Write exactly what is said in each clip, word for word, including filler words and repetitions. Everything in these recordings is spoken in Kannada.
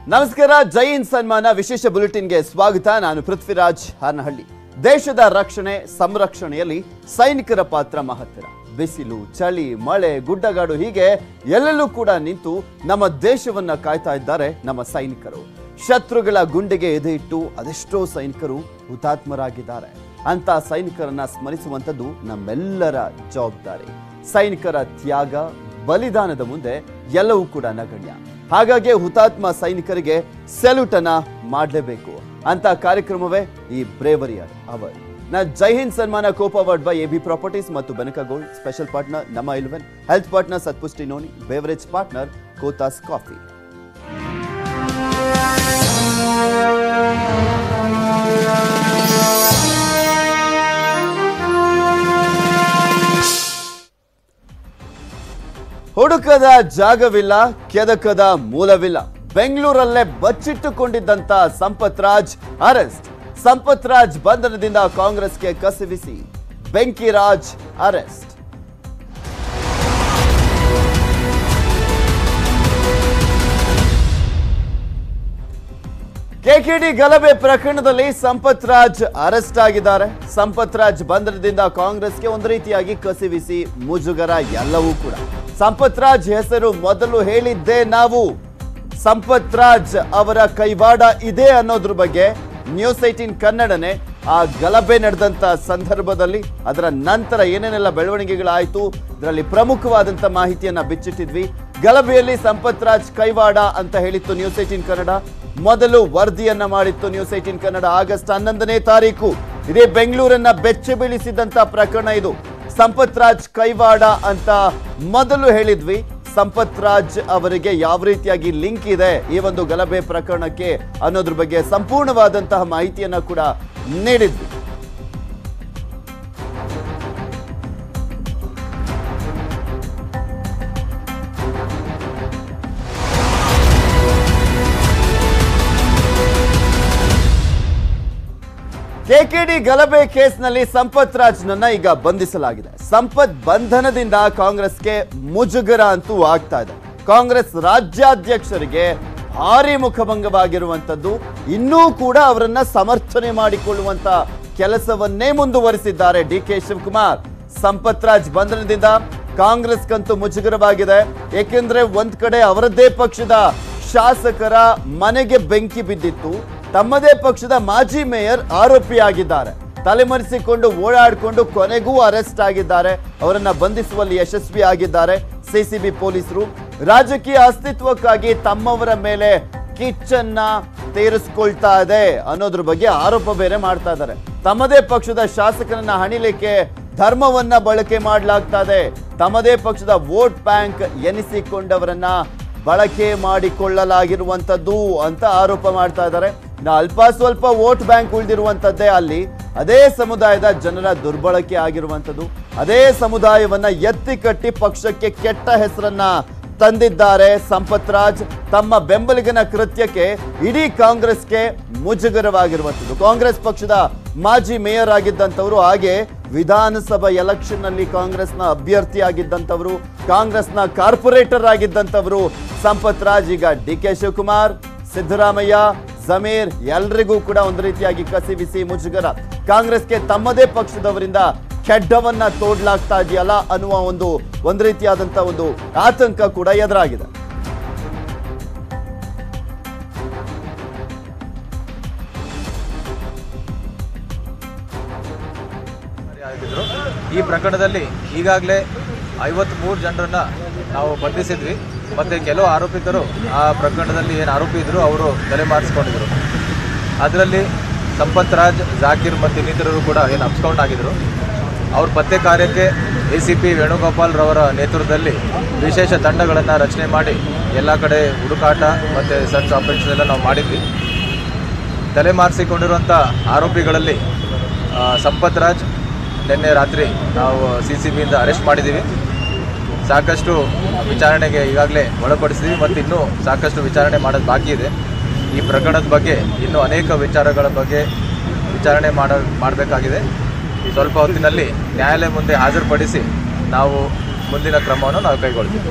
ನಮಸ್ಕಾರ. ಜೈ ಹಿಂದ್ ಸನ್ಮಾನ ವಿಶೇಷ ಬುಲೆಟಿನ್ಗೆ ಸ್ವಾಗತ. ನಾನು ಪೃಥ್ವಿರಾಜ್ ಹಾನಹಳ್ಳಿ. ದೇಶದ ರಕ್ಷಣೆ ಸಂರಕ್ಷಣೆಯಲ್ಲಿ ಸೈನಿಕರ ಪಾತ್ರ ಮಹತ್ತರ. ಬಿಸಿಲು, ಚಳಿ, ಮಳೆ, ಗುಡ್ಡಗಾಡು ಹೀಗೆ ಎಲ್ಲೆಲ್ಲೂ ಕೂಡ ನಿಂತು ನಮ್ಮ ದೇಶವನ್ನ ಕಾಯ್ತಾ ಇದ್ದಾರೆ ನಮ್ಮ ಸೈನಿಕರು. ಶತ್ರುಗಳ ಗುಂಡಿಗೆ ಎದೆ ಇಟ್ಟು ಅದೆಷ್ಟೋ ಸೈನಿಕರು ಹುತಾತ್ಮರಾಗಿದ್ದಾರೆ. ಅಂತ ಸೈನಿಕರನ್ನ ಸ್ಮರಿಸುವಂಥದ್ದು ನಮ್ಮೆಲ್ಲರ ಜವಾಬ್ದಾರಿ. ಸೈನಿಕರ ತ್ಯಾಗ ಬಲಿದಾನದ ಮುಂದೆ ಎಲ್ಲವೂ ಕೂಡ ನಗಣ್ಯ. ಹಾಗಾಗಿ ಹುತಾತ್ಮ ಸೈನಿಕರಿಗೆ ಸೆಲ್ಯೂಟ್ ಅನ್ನ ಮಾಡಲೇಬೇಕು ಅಂತ ಕಾರ್ಯಕ್ರಮವೇ ಈ ಬ್ರೇವರಿ ಅವರ್. ನಾ ಜೈ ಹಿಂದ್ ಸನ್ಮಾನ co powered by AB properties ಮತ್ತು ಬೆನಕ ಗೋಲ್ಡ್. ಸ್ಪೆಷಲ್ ಪಾರ್ಟ್ನರ್ ನಮ್ಮ eleven, health partner Satpushti noni, beverage partner Kothas coffee. ಹುಡುಕದ ಜಾಗವಿಲ್ಲ, ಕೆದಕದ ಮೂಲವಿಲ್ಲ. ಬೆಂಗಳೂರಲ್ಲೇ ಬಚ್ಚಿಟ್ಟುಕೊಂಡಿದ್ದಂತ ಸಂಪತ್ ರಾಜ್ ಅರೆಸ್ಟ್. ಸಂಪತ್ ರಾಜ್ ಬಂಧನದಿಂದ ಕಾಂಗ್ರೆಸ್ಗೆ ಕಸಿವಿಸಿ. ಬೆಂಕಿ ರಾಜ್ ಅರೆಸ್ಟ್. ಕೆಕೆಡಿ ಗಲಭೆ ಪ್ರಕರಣದಲ್ಲಿ ಸಂಪತ್ ರಾಜ್ ಅರೆಸ್ಟ್ ಆಗಿದ್ದಾರೆ. ಸಂಪತ್ ರಾಜ್ ಬಂಧನದಿಂದ ಕಾಂಗ್ರೆಸ್ಗೆ ಒಂದು ರೀತಿಯಾಗಿ ಕಸಿವಿಸಿ, ಮುಜುಗರ ಎಲ್ಲವೂ ಕೂಡ. ಸಂಪತ್ ರಾಜ್ ಹೆಸರು ಮೊದಲು ಹೇಳಿದ್ದೇ ನಾವು. ಸಂಪತ್ ರಾಜ್ ಅವರ ಕೈವಾಡ ಇದೆ ಅನ್ನೋದ್ರ ಬಗ್ಗೆ ನ್ಯೂಸ್ ಏಟೀನ್ ಕನ್ನಡನೆ ಆ ಗಲಭೆ ನಡೆದಂತ ಸಂದರ್ಭದಲ್ಲಿ ಅದರ ನಂತರ ಏನೇನೆಲ್ಲ ಬೆಳವಣಿಗೆಗಳಾಯಿತು ಇದರಲ್ಲಿ ಪ್ರಮುಖವಾದಂತ ಮಾಹಿತಿಯನ್ನ ಬಿಚ್ಚಿಟ್ಟಿದ್ವಿ. ಗಲಭೆಯಲ್ಲಿ ಸಂಪತ್ ರಾಜ್ ಕೈವಾಡ ಅಂತ ಹೇಳಿತ್ತು ನ್ಯೂಸ್ ಏಟೀನ್ ಕನ್ನಡ. ಮೊದಲು ವರದಿಯನ್ನ ಮಾಡಿತ್ತು ನ್ಯೂಸ್ ಏಟೀನ್ ಕನ್ನಡ ಆಗಸ್ಟ್ ಹನ್ನೊಂದನೇ ತಾರೀಕು. ಇದೇ ಬೆಂಗಳೂರನ್ನ ಬೆಚ್ಚಿ ಬೀಳಿಸಿದಂತ ಪ್ರಕರಣ ಇದು. ಸಂಪತ್ ರಾಜ್ ಕೈವಾಡ ಅಂತ ಮೊದಲು ಹೇಳಿದ್ವಿ. ಸಂಪತ್ ರಾಜ್ ಅವರಿಗೆ ಯಾವ ರೀತಿಯಾಗಿ ಲಿಂಕ್ ಇದೆ ಈ ಒಂದು ಗಲಭೆ ಪ್ರಕರಣಕ್ಕೆ ಅನ್ನೋದ್ರ ಬಗ್ಗೆ ಸಂಪೂರ್ಣವಾದಂತಹ ಮಾಹಿತಿಯನ್ನ ಕೂಡ ನೀಡಿದ್ವಿ. ಕೆಕೆಡಿ ಗಲಭೆ ಕೇಸ್ನಲ್ಲಿ ಸಂಪತ್ ರಾಜ್ನನ್ನ ಈಗ ಬಂಧಿಸಲಾಗಿದೆ. ಸಂಪತ್ ಬಂಧನದಿಂದ ಕಾಂಗ್ರೆಸ್ಗೆ ಮುಜುಗರ ಅಂತೂ ಆಗ್ತಾ ಇದೆ. ಕಾಂಗ್ರೆಸ್ ರಾಜ್ಯಾಧ್ಯಕ್ಷರಿಗೆ ಭಾರಿ ಮುಖಭಂಗವಾಗಿರುವಂತದ್ದು. ಇನ್ನೂ ಕೂಡ ಅವರನ್ನ ಸಮರ್ಥನೆ ಮಾಡಿಕೊಳ್ಳುವಂತ ಕೆಲಸವನ್ನೇ ಮುಂದುವರಿಸಿದ್ದಾರೆ ಡಿ ಕೆ ಶಿವಕುಮಾರ್. ಸಂಪತ್ ರಾಜ್ ಬಂಧನದಿಂದ ಕಾಂಗ್ರೆಸ್ಗಂತೂ ಮುಜುಗರವಾಗಿದೆ. ಏಕೆಂದ್ರೆ ಒಂದ್ ಕಡೆ ಅವರದ್ದೇ ಪಕ್ಷದ ಶಾಸಕರ ಮನೆಗೆ ಬೆಂಕಿ ಬಿದ್ದಿತ್ತು. ತಮ್ಮದೇ ಪಕ್ಷದ ಮಾಜಿ ಮೇಯರ್ ಆರೋಪಿಯಾಗಿದ್ದಾರೆ. ತಲೆಮರೆಸಿಕೊಂಡು ಓಡಾಡಿಕೊಂಡು ಕೊನೆಗೂ ಅರೆಸ್ಟ್ ಆಗಿದ್ದಾರೆ. ಅವರನ್ನ ಬಂಧಿಸುವಲ್ಲಿ ಯಶಸ್ವಿ ಆಗಿದ್ದಾರೆ ಸಿಸಿಬಿ ಪೊಲೀಸರು. ರಾಜಕೀಯ ಅಸ್ತಿತ್ವಕ್ಕಾಗಿ ತಮ್ಮವರ ಮೇಲೆ ಕಿಚ್ಚನ್ನ ತೀರಿಸ್ಕೊಳ್ತಾ ಇದೆ ಅನ್ನೋದ್ರ ಬಗ್ಗೆ ಆರೋಪ ಬೇರೆ ಮಾಡ್ತಾ ಇದ್ದಾರೆ. ತಮ್ಮದೇ ಪಕ್ಷದ ಶಾಸಕರನ್ನ ಹಣಿಲಿಕ್ಕೆ ಧರ್ಮವನ್ನ ಬಳಕೆ ಮಾಡಲಾಗ್ತಾ ಇದೆ. ತಮ್ಮದೇ ಪಕ್ಷದ ವೋಟ್ ಬ್ಯಾಂಕ್ ಎನಿಸಿಕೊಂಡವರನ್ನ ಬಳಕೆ ಮಾಡಿಕೊಳ್ಳಲಾಗಿರುವಂತದ್ದು ಅಂತ ಆರೋಪ ಮಾಡ್ತಾ ಇದ್ದಾರೆ. ಅಲ್ಪ ಸ್ವಲ್ಪ ವೋಟ್ ಬ್ಯಾಂಕ್ ಉಳಿದಿರುವಂತದ್ದೇ ಅಲ್ಲಿ ಅದೇ ಸಮುದಾಯದ ಜನರ ದುರ್ಬಳಕೆ ಆಗಿರುವಂತದ್ದು. ಅದೇ ಸಮುದಾಯವನ್ನ ಎತ್ತಿ ಕಟ್ಟಿ ಪಕ್ಷಕ್ಕೆ ಕೆಟ್ಟ ಹೆಸರನ್ನ ತಂದಿದ್ದಾರೆ ಸಂಪತ್ ರಾಜ್. ತಮ್ಮ ಬೆಂಬಲಿಗನ ಕೃತ್ಯಕ್ಕೆ ಇಡೀ ಕಾಂಗ್ರೆಸ್ಗೆ ಮುಜುಗರವಾಗಿರುವಂತದ್ದು. ಕಾಂಗ್ರೆಸ್ ಪಕ್ಷದ ಮಾಜಿ ಮೇಯರ್ ಆಗಿದ್ದಂಥವ್ರು, ಹಾಗೆ ವಿಧಾನಸಭಾ ಎಲೆಕ್ಷನ್ ನಲ್ಲಿ ಕಾಂಗ್ರೆಸ್ನ ಅಭ್ಯರ್ಥಿ ಆಗಿದ್ದಂಥವ್ರು, ಕಾಂಗ್ರೆಸ್ನ ಕಾರ್ಪೊರೇಟರ್ ಆಗಿದ್ದಂಥವ್ರು ಸಂಪತ್ ರಾಜ್ ಈಗ ಡಿ ಕೆ ಶಿವಕುಮಾರ್, ಸಿದ್ದರಾಮಯ್ಯ, ಜಮೀರ್ ಎಲ್ರಿಗೂ ಕೂಡ ಒಂದು ರೀತಿಯಾಗಿ ಕಸಿವಿಸಿ ಮುಜುಗರ. ಕಾಂಗ್ರೆಸ್ಗೆ ತಮ್ಮದೇ ಪಕ್ಷದವರಿಂದ ಖೆಡ್ಡವನ್ನ ತೋಡ್ಲಾಗ್ತಾ ಇದೆಯಲ್ಲ ಅನ್ನುವ ಒಂದು ಒಂದು ರೀತಿಯಾದಂತ ಒಂದು ಆತಂಕ ಕೂಡ ಎದುರಾಗಿದೆ. ಈ ಪ್ರಕರಣದಲ್ಲಿ ಈಗಾಗಲೇ ಐವತ್ಮೂರು ಜನರನ್ನ ನಾವು ಬಂಧಿಸಿದ್ವಿ. ಮತ್ತು ಕೆಲವು ಆರೋಪಿತರು ಆ ಪ್ರಕರಣದಲ್ಲಿ ಏನು ಆರೋಪಿ ಇದ್ದರು ಅವರು ತಲೆಮಾರಿಸ್ಕೊಂಡಿದ್ರು. ಅದರಲ್ಲಿ ಸಂಪತ್ ರಾಜ್, ಜಾಕೀರ್ ಮತ್ತು ಇನ್ನಿತರರು ಕೂಡ ಏನು ಅಬ್ಸ್ಕೌಂಟ್ ಆಗಿದ್ದರು. ಅವ್ರ ಪತ್ತೆ ಕಾರ್ಯಕ್ಕೆ ಎ ಸಿ ಪಿ ವೇಣುಗೋಪಾಲ್ ರವರ ನೇತೃತ್ವದಲ್ಲಿ ವಿಶೇಷ ತಂಡಗಳನ್ನು ರಚನೆ ಮಾಡಿ ಎಲ್ಲ ಕಡೆ ಹುಡುಕಾಟ ಮತ್ತು ಸರ್ಚ್ ಆಪರೇಷನ್ ಎಲ್ಲ ನಾವು ಮಾಡಿದ್ವಿ. ತಲೆಮಾರಿಸಿಕೊಂಡಿರುವಂಥ ಆರೋಪಿಗಳಲ್ಲಿ ಸಂಪತ್ ರಾಜ್ ನಿನ್ನೆ ರಾತ್ರಿ ನಾವು ಸಿ ಸಿ ಬಿಯಿಂದ ಅರೆಸ್ಟ್ ಮಾಡಿದ್ದೀವಿ. ಸಾಕಷ್ಟು ವಿಚಾರಣೆಗೆ ಈಗಾಗಲೇ ಒಳಪಡಿಸಿದ್ವಿ ಮತ್ತು ಇನ್ನೂ ಸಾಕಷ್ಟು ವಿಚಾರಣೆ ಮಾಡೋದು ಬಾಕಿ ಇದೆ. ಈ ಪ್ರಕರಣದ ಬಗ್ಗೆ ಇನ್ನೂ ಅನೇಕ ವಿಚಾರಗಳ ಬಗ್ಗೆ ವಿಚಾರಣೆ ಮಾಡ ಮಾಡಬೇಕಾಗಿದೆ. ಸ್ವಲ್ಪ ಹೊತ್ತಿನಲ್ಲಿ ನ್ಯಾಯಾಲಯ ಮುಂದೆ ಹಾಜರುಪಡಿಸಿ ನಾವು ಮುಂದಿನ ಕ್ರಮವನ್ನು ನಾವು ಕೈಗೊಳ್ತೀವಿ.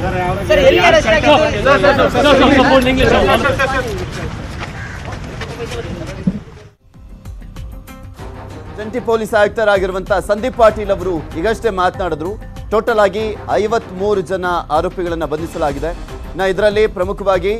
ಜಂಟಿ ಪೊಲೀಸ್ ಆಯುಕ್ತರಾಗಿರುವಂತಹ ಸಂದೀಪ್ ಪಾಟೀಲ್ ಅವರು ಈಗಷ್ಟೇ ಮಾತನಾಡಿದ್ರು. ಟೋಟಲ್ ಆಗಿ ಐವತ್ಮೂರು ಜನ ಆರೋಪಿಗಳನ್ನ ಬಂಧಿಸಲಾಗಿದೆ. ನಾ ಇದರಲ್ಲಿ ಪ್ರಮುಖವಾಗಿ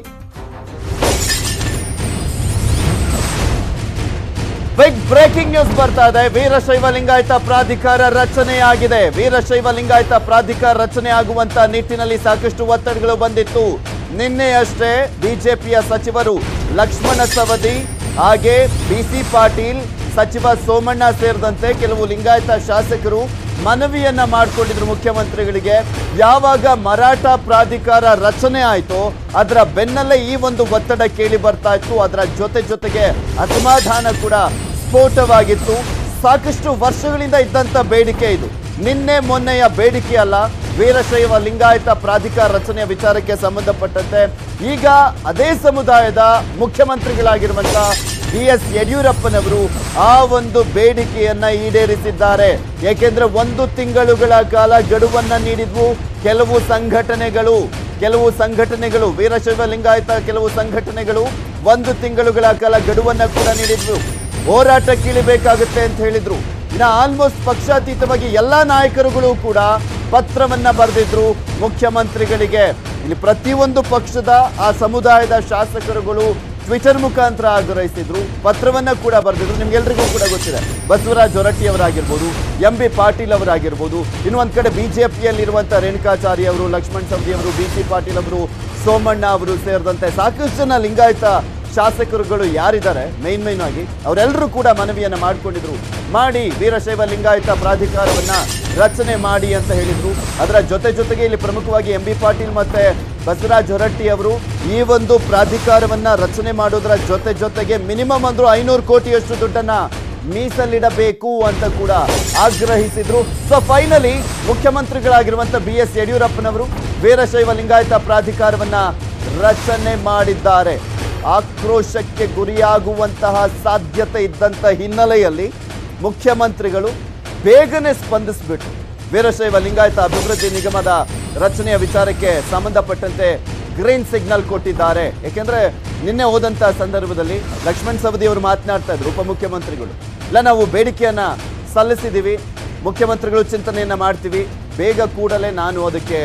ಬಿಗ್ ಬ್ರೇಕಿಂಗ್ ನ್ಯೂಸ್ ಬರ್ತಾ ಇದೆ. ವೀರಶೈವ ಲಿಂಗಾಯತ ಪ್ರಾಧಿಕಾರ ರಚನೆಯಾಗಿದೆ. ವೀರಶೈವ ಲಿಂಗಾಯತ ಪ್ರಾಧಿಕಾರ ರಚನೆ ಆಗುವಂತ ನಿಟ್ಟಿನಲ್ಲಿ ಸಾಕಷ್ಟು ಒತ್ತಡಗಳು ಬಂದಿತ್ತು. ನಿನ್ನೆಯಷ್ಟೇ ಬಿಜೆಪಿಯ ಸಚಿವರು ಲಕ್ಷ್ಮಣ ಸವದಿ ಹಾಗೆ ಬಿಸಿ ಪಾಟೀಲ್, ಸಚಿವ ಸೋಮಣ್ಣ ಸೇರಿದಂತೆ ಕೆಲವು ಲಿಂಗಾಯತ ಶಾಸಕರು ಮನವಿಯನ್ನ ಮಾಡಿಕೊಂಡಿದ್ರು ಮುಖ್ಯಮಂತ್ರಿಗಳಿಗೆ. ಯಾವಾಗ ಮರಾಠ ಪ್ರಾಧಿಕಾರ ರಚನೆ ಆಯಿತೋ ಅದರ ಬೆನ್ನಲ್ಲೇ ಈ ಒಂದು ಒತ್ತಡ ಕೇಳಿ ಬರ್ತಾ ಇತ್ತು. ಅದರ ಜೊತೆ ಜೊತೆಗೆ ಅಸಮಾಧಾನ ಕೂಡ ಸ್ಫೋಟವಾಗಿತ್ತು. ಸಾಕಷ್ಟು ವರ್ಷಗಳಿಂದ ಇದ್ದಂತ ಬೇಡಿಕೆ ಇದು, ನಿನ್ನೆ ಮೊನ್ನೆಯ ಬೇಡಿಕೆ ಅಲ್ಲ. ವೀರಶೈವ ಲಿಂಗಾಯತ ಪ್ರಾಧಿಕಾರ ರಚನೆಯ ವಿಚಾರಕ್ಕೆ ಸಂಬಂಧಪಟ್ಟಂತೆ ಈಗ ಅದೇ ಸಮುದಾಯದ ಮುಖ್ಯಮಂತ್ರಿಗಳಾಗಿರುವಂತ ಬಿ ಎಸ್ ಯಡಿಯೂರಪ್ಪನವರು ಆ ಒಂದು ಬೇಡಿಕೆಯನ್ನ ಈಡೇರಿಸಿದ್ದಾರೆ. ಏಕೆಂದ್ರೆ ಒಂದು ತಿಂಗಳುಗಳ ಕಾಲ ಗಡುವನ್ನ ನೀಡಿದ್ವು ಕೆಲವು ಸಂಘಟನೆಗಳು ಕೆಲವು ಸಂಘಟನೆಗಳು ವೀರಶೈವ ಲಿಂಗಾಯತ ಕೆಲವು ಸಂಘಟನೆಗಳು ಒಂದು ತಿಂಗಳುಗಳ ಕಾಲ ಗಡುವನ್ನ ಕೂಡ ನೀಡಿದ್ವು. ಹೋರಾಟಕ್ಕೆ ಇಳಿಬೇಕಾಗುತ್ತೆ ಅಂತ ಹೇಳಿದ್ರು. ಇನ್ನು ಆಲ್ಮೋಸ್ಟ್ ಪಕ್ಷಾತೀತವಾಗಿ ಎಲ್ಲಾ ನಾಯಕರುಗಳು ಕೂಡ ಪತ್ರವನ್ನ ಬರೆದಿದ್ರು ಮುಖ್ಯಮಂತ್ರಿಗಳಿಗೆ. ಇಲ್ಲಿ ಪ್ರತಿಯೊಂದು ಪಕ್ಷದ ಆ ಸಮುದಾಯದ ಶಾಸಕರುಗಳು ಟ್ವಿಟರ್ ಮುಖಾಂತರ ಆಗ್ರಹಿಸಿದ್ರು, ಪತ್ರವನ್ನ ಕೂಡ ಬರೆದಿದ್ರು. ನಿಮ್ಗೆಲ್ರಿಗೂ ಕೂಡ ಗೊತ್ತಿದೆ, ಬಸವರಾಜ ಹೊರಟ್ಟಿ ಅವರಾಗಿರ್ಬೋದು, ಎಂ ಬಿ ಪಾಟೀಲ್ ಅವರಾಗಿರ್ಬೋದು, ಇನ್ನು ಒಂದ್ ಕಡೆ ಬಿಜೆಪಿಯಲ್ಲಿರುವಂತಹ ರೇಣುಕಾಚಾರ್ಯ ಅವರು, ಲಕ್ಷ್ಮಣ್ ಸವದಿ ಅವರು, ಬಿ ಸಿ ಪಾಟೀಲ್ ಅವರು, ಸೋಮಣ್ಣ ಅವರು ಸೇರಿದಂತೆ ಸಾಕಷ್ಟು ಜನ ಲಿಂಗಾಯತ ಶಾಸಕರುಗಳು ಯಾರಿದ್ದಾರೆ ಮೈನ್ ಮೈನ್ ಆಗಿ ಅವರೆಲ್ಲರೂ ಕೂಡ ಮನವಿಯನ್ನ ಮಾಡಿಕೊಂಡಿದ್ರು. ಮಾಡಿ ವೀರಶೈವ ಲಿಂಗಾಯತ ಪ್ರಾಧಿಕಾರವನ್ನ ರಚನೆ ಮಾಡಿ ಅಂತ ಹೇಳಿದ್ರು. ಅದರ ಜೊತೆ ಜೊತೆಗೆ ಇಲ್ಲಿ ಪ್ರಮುಖವಾಗಿ ಎಂ ಬಿ ಪಾಟೀಲ್ ಮತ್ತೆ ಬಸವರಾಜ ಹೊರಟ್ಟಿ ಅವರು ಈ ಒಂದು ಪ್ರಾಧಿಕಾರವನ್ನ ರಚನೆ ಮಾಡೋದ್ರ ಜೊತೆ ಜೊತೆಗೆ ಮಿನಿಮಮ್ ಅಂದ್ರೂ ಐನೂರು ಕೋಟಿಯಷ್ಟು ದುಡ್ಡನ್ನ ಮೀಸಲಿಡಬೇಕು ಅಂತ ಕೂಡ ಆಗ್ರಹಿಸಿದ್ರು. ಸೊ ಫೈನಲಿ ಮುಖ್ಯಮಂತ್ರಿಗಳಾಗಿರುವಂತ ಬಿ ಎಸ್ ಯಡಿಯೂರಪ್ಪನವರು ವೀರಶೈವ ಲಿಂಗಾಯತ ಪ್ರಾಧಿಕಾರವನ್ನ ರಚನೆ ಮಾಡಿದ್ದಾರೆ. ಆಕ್ರೋಶಕ್ಕೆ ಗುರಿಯಾಗುವಂತಹ ಸಾಧ್ಯತೆ ಇದ್ದಂತ ಹಿನ್ನೆಲೆಯಲ್ಲಿ ಮುಖ್ಯಮಂತ್ರಿಗಳು ಬೇಗನೆ ಸ್ಪಂದಿಸಿಬಿಟ್ಟು ವೀರಶೈವ ಲಿಂಗಾಯತ ಅಭಿವೃದ್ಧಿ ನಿಗಮದ ರಚನೆಯ ವಿಚಾರಕ್ಕೆ ಸಂಬಂಧಪಟ್ಟಂತೆ ಗ್ರೀನ್ ಸಿಗ್ನಲ್ ಕೊಟ್ಟಿದ್ದಾರೆ. ಯಾಕೆಂದ್ರೆ ನಿನ್ನೆ ಹೋದಂತಹ ಸಂದರ್ಭದಲ್ಲಿ ಲಕ್ಷ್ಮಣ್ ಸವದಿ ಅವರು ಮಾತನಾಡ್ತಾ ಇದ್ರು, ಉಪಮುಖ್ಯಮಂತ್ರಿಗಳು, ಇಲ್ಲ ನಾವು ಬೇಡಿಕೆಯನ್ನ ಸಲ್ಲಿಸಿದ್ದೀವಿ, ಮುಖ್ಯಮಂತ್ರಿಗಳು ಚಿಂತನೆಯನ್ನ ಮಾಡ್ತೀವಿ, ಬೇಗ ಕೂಡಲೇ ನಾನು ಅದಕ್ಕೆ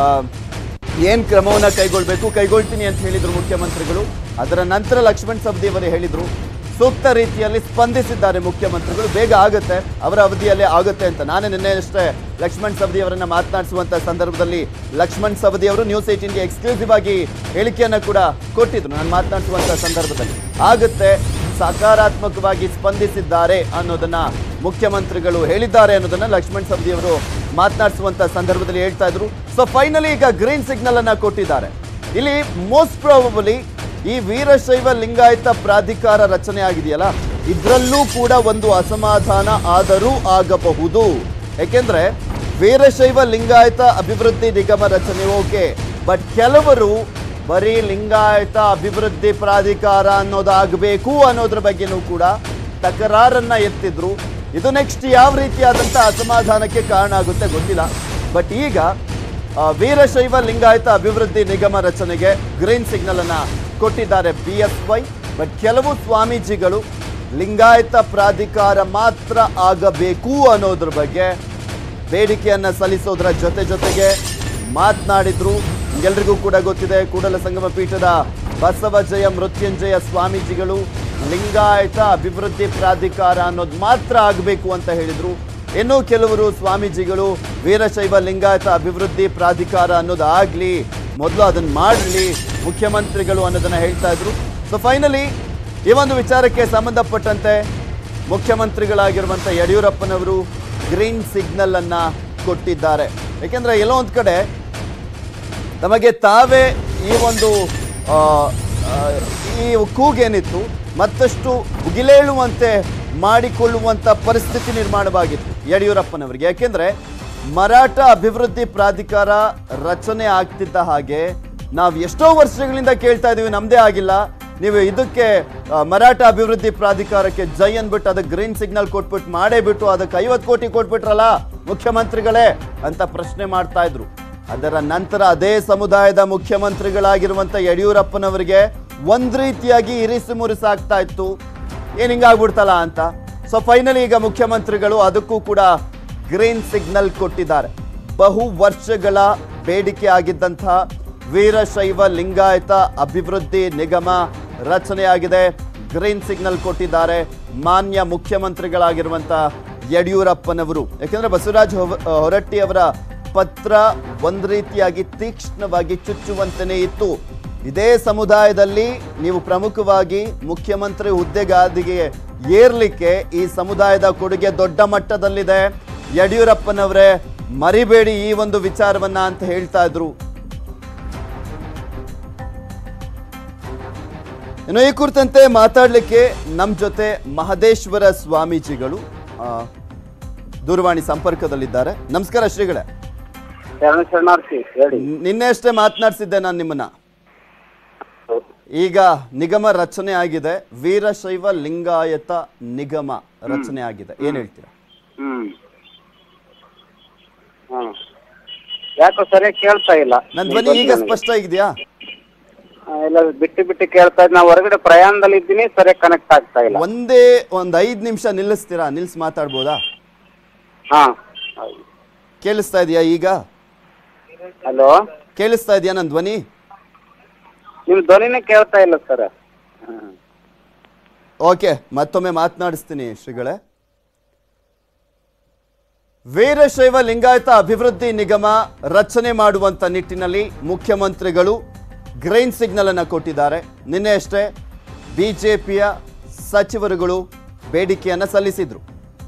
ಏನ್ ಕ್ರಮವನ್ನ ಕೈಗೊಳ್ಬೇಕು ಕೈಗೊಳ್ತೀನಿ ಅಂತ ಹೇಳಿದ್ರು ಮುಖ್ಯಮಂತ್ರಿಗಳು. ಅದರ ನಂತರ ಲಕ್ಷ್ಮಣ್ ಸವದಿ ಅವರು ಹೇಳಿದ್ರು, ಸೂಕ್ತ ರೀತಿಯಲ್ಲಿ ಸ್ಪಂದಿಸಿದ್ದಾರೆ ಮುಖ್ಯಮಂತ್ರಿಗಳು, ಬೇಗ ಆಗುತ್ತೆ, ಅವರ ಅವಧಿಯಲ್ಲೇ ಆಗುತ್ತೆ ಅಂತ. ನಾನೇ ನಿನ್ನೆ ಅಷ್ಟೇ ಲಕ್ಷ್ಮಣ್ ಸವದಿ ಅವರನ್ನ ಮಾತನಾಡಿಸುವಂತ ಸಂದರ್ಭದಲ್ಲಿ ಲಕ್ಷ್ಮಣ್ ಸವದಿ ಅವರು ನ್ಯೂಸ್ ಏಟೀನ್ಗೆ ಎಕ್ಸ್ಕ್ಲೂಸಿವ್ ಆಗಿ ಹೇಳಿಕೆಯನ್ನ ಕೂಡ ಕೊಟ್ಟಿದ್ರು. ನಾನು ಮಾತನಾಡಿಸುವಂತ ಸಂದರ್ಭದಲ್ಲಿ ಆಗುತ್ತೆ, ಸಕಾರಾತ್ಮಕವಾಗಿ ಸ್ಪಂದಿಸಿದ್ದಾರೆ ಅನ್ನೋದನ್ನ ಮುಖ್ಯಮಂತ್ರಿಗಳು ಹೇಳಿದ್ದಾರೆ ಅನ್ನೋದನ್ನ ಲಕ್ಷ್ಮಣ್ ಸವದಿ ಅವರು ಮಾತನಾಡಿಸುವಂತ ಸಂದರ್ಭದಲ್ಲಿ ಹೇಳ್ತಾ ಇದ್ರು. ಸೊ ಫೈನಲಿ ಈಗ ಗ್ರೀನ್ ಸಿಗ್ನಲ್ ಅನ್ನ ಕೊಟ್ಟಿದ್ದಾರೆ. ಇಲ್ಲಿ ಮೋಸ್ಟ್ ಪ್ರಾಬಬಲಿ ಈ ವೀರಶೈವ ಲಿಂಗಾಯತ ಪ್ರಾಧಿಕಾರ ರಚನೆ ಆಗಿದೆಯಲ್ಲ, ಇದರಲ್ಲೂ ಕೂಡ ಒಂದು ಅಸಮಾಧಾನ ಆದರೂ ಆಗಬಹುದು. ಯಾಕೆಂದ್ರೆ ವೀರಶೈವ ಲಿಂಗಾಯತ ಅಭಿವೃದ್ಧಿ ನಿಗಮ ರಚನೆ ಓಕೆ, ಬಟ್ ಕೆಲವರು ಬರೀ ಲಿಂಗಾಯತ ಅಭಿವೃದ್ಧಿ ಪ್ರಾಧಿಕಾರ ಅನ್ನೋದಾಗಬೇಕು ಅನ್ನೋದ್ರ ಬಗ್ಗೆನೂ ಕೂಡ ತಕರಾರನ್ನ ಎತ್ತಿದ್ರು. ಇದು ನೆಕ್ಸ್ಟ್ ಯಾವ ರೀತಿಯಾದಂಥ ಅಸಮಾಧಾನಕ್ಕೆ ಕಾರಣ ಆಗುತ್ತೆ ಗೊತ್ತಿಲ್ಲ. ಬಟ್ ಈಗ ವೀರಶೈವ ಲಿಂಗಾಯತ ಅಭಿವೃದ್ಧಿ ನಿಗಮ ರಚನೆಗೆ ಗ್ರೀನ್ ಸಿಗ್ನಲ್ ಅನ್ನ ಕೊಟ್ಟಿದ್ದಾರೆ ಬಿ ಎಸ್ ವೈ. ಬಟ್ ಕೆಲವು ಸ್ವಾಮೀಜಿಗಳು ಲಿಂಗಾಯತ ಪ್ರಾಧಿಕಾರ ಮಾತ್ರ ಆಗಬೇಕು ಅನ್ನೋದ್ರ ಬಗ್ಗೆ ಬೇಡಿಕೆಯನ್ನ ಸಲ್ಲಿಸೋದ್ರ ಜೊತೆ ಜೊತೆಗೆ ಮಾತನಾಡಿದ್ರು. ಎಲ್ರಿಗೂ ಕೂಡ ಗೊತ್ತಿದೆ, ಕೂಡಲ ಸಂಗಮ ಪೀಠದ ಬಸವಜಯ ಮೃತ್ಯುಂಜಯ ಸ್ವಾಮೀಜಿಗಳು ಲಿಂಗಾಯತ ಅಭಿವೃದ್ಧಿ ಪ್ರಾಧಿಕಾರ ಅನ್ನೋದು ಮಾತ್ರ ಆಗಬೇಕು ಅಂತ ಹೇಳಿದ್ರು. ಇನ್ನು ಕೆಲವರು ಸ್ವಾಮೀಜಿಗಳು ವೀರಶೈವ ಲಿಂಗಾಯತ ಅಭಿವೃದ್ಧಿ ಪ್ರಾಧಿಕಾರ ಅನ್ನೋದು ಆಗ್ಲಿ, ಮೊದಲು ಅದನ್ನ ಮಾಡಲಿ ಮುಖ್ಯಮಂತ್ರಿಗಳು ಅನ್ನೋದನ್ನ ಹೇಳ್ತಾ ಇದ್ರು. ಸೊ ಫೈನಲಿ ಈ ಒಂದು ವಿಚಾರಕ್ಕೆ ಸಂಬಂಧಪಟ್ಟಂತೆ ಮುಖ್ಯಮಂತ್ರಿಗಳಾಗಿರುವಂಥ ಯಡಿಯೂರಪ್ಪನವರು ಗ್ರೀನ್ ಸಿಗ್ನಲ್ ಅನ್ನ ಕೊಟ್ಟಿದ್ದಾರೆ. ಯಾಕೆಂದ್ರೆ ಎಲ್ಲೋ ಒಂದ್ ಕಡೆ ನಮಗೆ ತಾವೇ ಈ ಒಂದು ಈ ಕೂಗೇನಿತ್ತು ಮತ್ತಷ್ಟು ಉಗಿಲೇಳುವಂತೆ ಮಾಡಿಕೊಳ್ಳುವಂತ ಪರಿಸ್ಥಿತಿ ನಿರ್ಮಾಣವಾಗಿತ್ತು ಯಡಿಯೂರಪ್ಪನವರಿಗೆ. ಯಾಕೆಂದ್ರೆ ಮರಾಠ ಅಭಿವೃದ್ಧಿ ಪ್ರಾಧಿಕಾರ ರಚನೆ ಆಗ್ತಿದ್ದ ಹಾಗೆ ನಾವು ಎಷ್ಟೋ ವರ್ಷಗಳಿಂದ ಕೇಳ್ತಾ ಇದೀವಿ, ನಮ್ದೇ ಆಗಿಲ್ಲ, ನೀವು ಇದಕ್ಕೆ ಮರಾಠ ಅಭಿವೃದ್ಧಿ ಪ್ರಾಧಿಕಾರಕ್ಕೆ ಜೈ ಅನ್ಬಿಟ್ಟು ಅದಕ್ಕೆ ಗ್ರೀನ್ ಸಿಗ್ನಲ್ ಕೊಟ್ಬಿಟ್ಟು ಮಾಡೇ ಬಿಟ್ಟು ಅದಕ್ಕೆ ಐವತ್ತು ಕೋಟಿ ಕೊಟ್ಬಿಟ್ರಲ್ಲ ಮುಖ್ಯಮಂತ್ರಿಗಳೇ ಅಂತ ಪ್ರಶ್ನೆ ಮಾಡ್ತಾ ಇದ್ರು. ಅದರ ನಂತರ ಅದೇ ಸಮುದಾಯದ ಮುಖ್ಯಮಂತ್ರಿಗಳಾಗಿರುವಂತ ಯಡಿಯೂರಪ್ಪನವರಿಗೆ ಒಂದ್ ರೀತಿಯಾಗಿ ಇರಿಸು ಮುರಿಸಾಗ್ತಾ ಇತ್ತು, ಏನ್ ಹಿಂಗಾಗ್ಬಿಡ್ತಲ್ಲ ಅಂತ. ಸೊ ಫೈನಲಿ ಈಗ ಮುಖ್ಯಮಂತ್ರಿಗಳು ಅದಕ್ಕೂ ಕೂಡ ಗ್ರೀನ್ ಸಿಗ್ನಲ್ ಕೊಟ್ಟಿದ್ದಾರೆ. ಬಹು ವರ್ಷಗಳ ಬೇಡಿಕೆ ಆಗಿದ್ದಂತಹ ವೀರಶೈವ ಲಿಂಗಾಯತ ಅಭಿವೃದ್ಧಿ ನಿಗಮ ರಚನೆಯಾಗಿದೆ. ಗ್ರೀನ್ ಸಿಗ್ನಲ್ ಕೊಟ್ಟಿದ್ದಾರೆ ಮಾನ್ಯ ಮುಖ್ಯಮಂತ್ರಿಗಳಾಗಿರುವಂತ ಯಡಿಯೂರಪ್ಪನವರು. ಯಾಕೆಂದ್ರೆ ಬಸವರಾಜ ಹೊರಟ್ಟಿ ಅವರ ಪತ್ರ ಒಂದ್ ರೀತಿಯಾಗಿ ತೀಕ್ಷ್ಣವಾಗಿ ಚುಚ್ಚುವಂತೆಯೇ ಇತ್ತು. ಇದೇ ಸಮುದಾಯದಲ್ಲಿ ನೀವು ಪ್ರಮುಖವಾಗಿ ಮುಖ್ಯಮಂತ್ರಿ ಹುದ್ದೆಗಾದಿಗೆ ಏರ್ಲಿಕ್ಕೆ ಈ ಸಮುದಾಯದ ಕೊಡುಗೆ ದೊಡ್ಡ ಮಟ್ಟದಲ್ಲಿದೆ, ಯಡಿಯೂರಪ್ಪನವರೇ ಮರಿಬೇಡಿ ಈ ಒಂದು ವಿಚಾರವನ್ನ ಅಂತ ಹೇಳ್ತಾ ಇದ್ರು. ಇನ್ನು ಈ ಕುರಿತಂತೆ ಮಾತಾಡ್ಲಿಕ್ಕೆ ನಮ್ ಜೊತೆ ಮಹದೇಶ್ವರ ಸ್ವಾಮೀಜಿಗಳು ದೂರವಾಣಿ ಸಂಪರ್ಕದಲ್ಲಿದ್ದಾರೆ. ನಮಸ್ಕಾರ ಶ್ರೀಗಳೇ. ನಿನ್ನೆ ಅಷ್ಟೇ ಮಾತನಾಡಿಸಿದ್ದೆ ನಾನು ನಿಮ್ಮನ್ನ. ಈಗ ನಿಗಮ ರಚನೆ ಆಗಿದೆ, ವೀರಶೈವ ಲಿಂಗಾಯತ ನಿಗಮ ರಚನೆ ಆಗಿದೆ, ಏನ್ ಹೇಳ್ತೀರಾ? ಯಾಕೋ ಸರಿಯಾಗಿ ಕೇಳ್ತಾ ಇಲ್ಲ. ನನ್ನ ಧ್ವನಿ ಈಗ ಸ್ಪಷ್ಟ ಆಗಿದೆಯಾ? ಇಲ್ಲ, ಬಿಟ್ಟು ಬಿಟ್ಟು ಕೇಳ್ತಾ ಇದ್ದೀನಿ. ನಾವು ಹೊರಗಡೆ ಪ್ರಯಾಣದಲ್ಲಿ ಇದ್ದೀನಿ, ಸರಿಯಾಗಿ ಕನೆಕ್ಟ್ ಆಗ್ತಾ ಇಲ್ಲ. ಒಂದೇ ಒಂದ್ ಐದ್ ನಿಮಿಷ ನಿಲ್ಲಿಸ್ತೀರಾ? ನಿಲ್ಸ್ ಮಾತಾಡ್ಬೋದಾ? ಹಾ, ಕೇಳಿಸ್ತಾ ಇದೆಯಾ ಈಗ? ಹಲೋ, ಕೇಳಿಸ್ತಾ ಇದೆಯಾ ನನ್ನ ಧ್ವನಿ? ನಿಮ್ ಧ್ವನಿನೇ ಕೇಳ್ತಾ ಇಲ್ಲ ಸರ್. ಓಕೆ, ಮತ್ತೊಮ್ಮೆ ಮಾತನಾಡಿಸ್ತೀನಿ ಶ್ರೀಗಳೇ. ವೀರಶೈವ ಲಿಂಗಾಯತ ಅಭಿವೃದ್ಧಿ ನಿಗಮ ರಚನೆ ಮಾಡುವಂತ ನಿಟ್ಟಿನಲ್ಲಿ ಮುಖ್ಯಮಂತ್ರಿಗಳು ಗ್ರೀನ್ ಸಿಗ್ನಲ್ ಅನ್ನು ಕೊಟ್ಟಿದ್ದಾರೆ. ನಿನ್ನೆ ಅಷ್ಟೇ ಬಿಜೆಪಿಯ ಸಚಿವರುಗಳು ಬೇಡಿಕೆಯನ್ನ ಸಲ್ಲಿಸಿದ್ರು.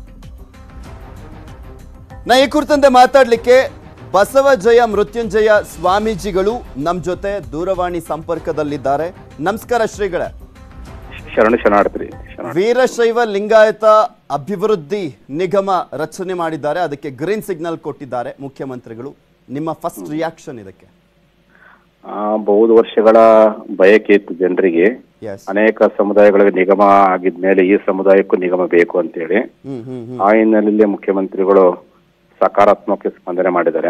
ನಾ ಈ ಕುರಿತಂತೆ ಮಾತಾಡ್ಲಿಕ್ಕೆ ಬಸವಜಯ ಮೃತ್ಯುಂಜಯ ಸ್ವಾಮೀಜಿಗಳು ನಮ್ ಜೊತೆ ದೂರವಾಣಿ ಸಂಪರ್ಕದಲ್ಲಿದ್ದಾರೆ. ನಮಸ್ಕಾರ ಶ್ರೀಗಳೇ. ಶರಣ ಶರಣಾರ್ಥಿ. ವೀರಶೈವ ಲಿಂಗಾಯತ ಅಭಿವೃದ್ಧಿ ನಿಗಮ ರಚನೆ ಮಾಡಿದ್ದಾರೆ, ಅದಕ್ಕೆ ಗ್ರೀನ್ ಸಿಗ್ನಲ್ ಕೊಟ್ಟಿದ್ದಾರೆ ಮುಖ್ಯಮಂತ್ರಿಗಳು. ನಿಮ್ಮ ಫಸ್ಟ್ ರಿಯಾಕ್ಷನ್ ಇದಕ್ಕೆ? ಬಹು ವರ್ಷಗಳ ಬಯಕೆ ಇತ್ತು ಜನರಿಗೆ. ಅನೇಕ ಸಮುದಾಯಗಳಿಗೆ ನಿಗಮ ಆಗಿದ್ಮೇಲೆ ಈ ಸಮುದಾಯಕ್ಕೂ ನಿಗಮ ಬೇಕು ಅಂತೇಳಿ ಆ ಹಿನ್ನೆಲೆಯಲ್ಲಿ ಮುಖ್ಯಮಂತ್ರಿಗಳು ಸಕಾರಾತ್ಮಕ ಸ್ಪಂದನೆ ಮಾಡಿದ್ದಾರೆ.